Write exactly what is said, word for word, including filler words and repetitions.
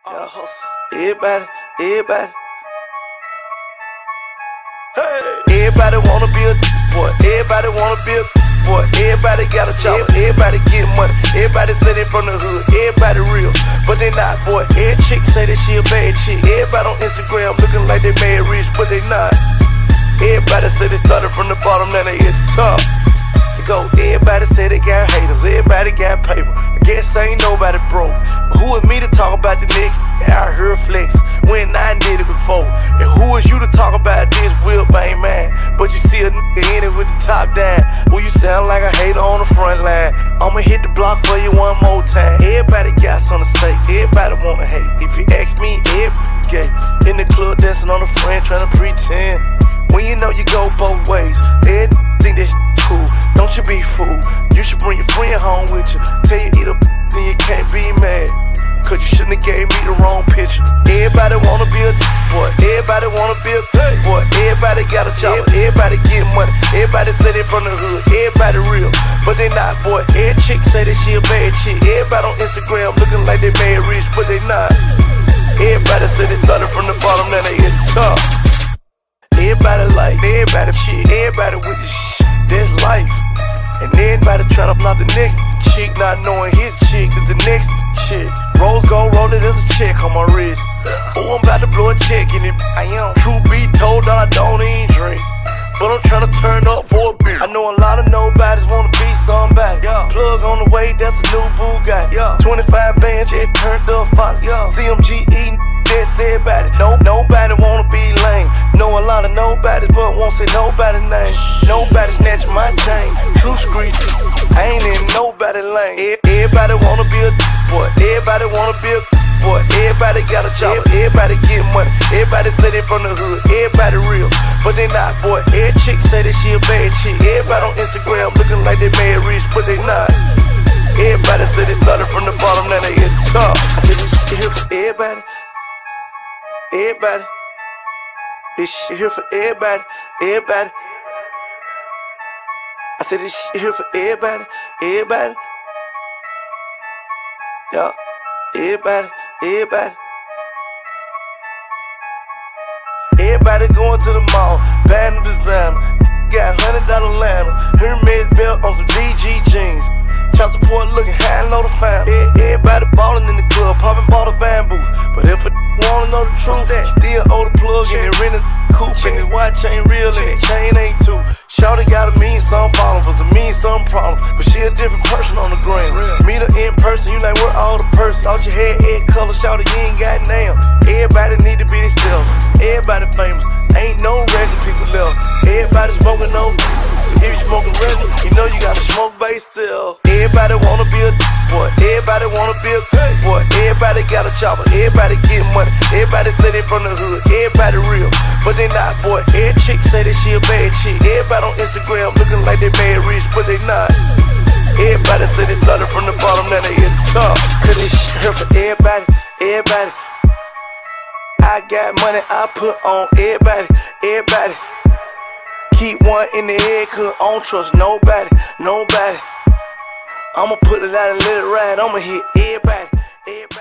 Y'all hustle. Everybody, everybody. Hey. Everybody wanna be a boy. Everybody wanna be a boy. Everybody got a job. Everybody get money. Everybody say they from the hood. Everybody real, but they not, boy. Every chick say that she a bad chick. Everybody on Instagram looking like they mad rich, but they not. Everybody say they started from the bottom, now they at the top. They go, everybody say they got haters. Everybody got paper. I guess ain't nobody broke. But who is me to talk about the niggas out here flex when I did it before? And who is you to talk about this whip, ain't man? But you see a nigga in it with the top down. Who you sound like a hater on the front line. I'ma hit the block for you one more time. Everybody got something to say. Everybody wanna hate. If you ask me, everybody gay. In the club dancing on the friend trying to pretend. When you know you go both ways, everybody think that cool. Don't you be fooled. You should bring your friend home with you. Tell you eat a then you can't be mad, cause you shouldn't have gave me the wrong picture. Everybody wanna be a boy. Everybody wanna be a boy. Everybody got a job. Everybody get money. Everybody say they from the hood. Everybody real, but they not, boy. Every chick say that she a bad chick. Everybody on Instagram looking like they mad rich, but they not. Everybody say they started from the bottom, now they at the top. Everybody like, everybody shit, everybody with the shit, that's life. And everybody tryna knock the next chick, not knowing his chick is the next chick. Rose gold roller, there's a check on my wrist. Oh, I'm about to blow a check in it. I am. Truth be told, I don't even drink, but I'm tryna turn up for a beer. I know a lot of nobodies wanna be somebody. Yeah. Plug on the way, that's a new Bugatti. Yeah. twenty-five bands, just turned up five. Yeah. C M G eating, that's everybody. No, nobody wanna be lame. Know a lot of nobodies, but won't say nobody's name. Nobody snatch my chain. True street, I ain't in nobody lane. Everybody wanna be a boy. Everybody wanna be a boy. Everybody got a job. Everybody get money. Everybody say they from the hood. Everybody real, but they not, boy. Every chick say that she a bad chick. Everybody on Instagram looking like they mad rich, but they not. Everybody say they started from the bottom, now they at the top. I said this shit here for everybody. Everybody. This shit here for everybody. Everybody. I said this shit here for everybody. Everybody. Yeah. Everybody. Everybody. Everybody going to the mall, buying the designer. Got hundred dollar lantern. Hermes belt on some D G jeans. Child support looking high and low to find. Everybody ballin' in the club, poppin' bottle bamboos. But if a wanna know the truth, still owe the plug and it rented coupe. And his watch ain't real and his chain ain't too. Shawty got a mean some followers, a mean some problems, but she a different person on the gram. Meet her in person, you like where all the persons. Out your hair, head color, shawty, you ain't got nail. Everybody need to be themselves. Everybody famous, ain't no regular people left. Everybody smoking no. So if you smoking regular, you know you gotta smoke by yourself. Everybody wanna be a boy. Everybody wanna be a boy. Everybody got a chopper. Everybody get money. Everybody say they from the hood. Everybody real, but they not, boy. Every chick say that she a bad chick. Everybody on Instagram looking like they mad rich, but they not. Everybody say they started from the bottom, now they at the top. Cause this shit here for everybody. Everybody. I got money I put on everybody. Everybody. Keep one in the head, cause I don't trust nobody. Nobody. I'ma put it out and let it ride. I'ma hit everybody. Everybody.